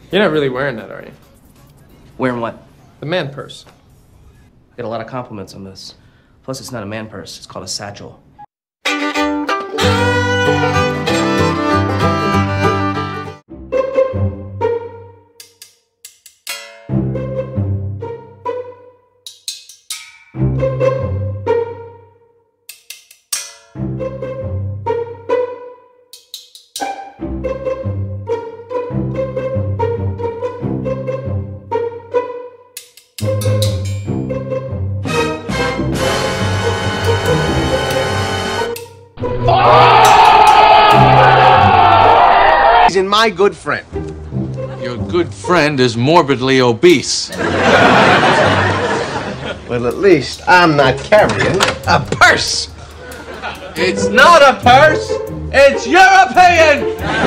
You're not really wearing that, are you? Wearing what? The man purse. Get a lot of compliments on this. Plus, it's not a man purse. It's called a satchel. He's in my good friend. Your good friend is morbidly obese. Well, at least I'm not carrying a purse. It's not a purse, it's European!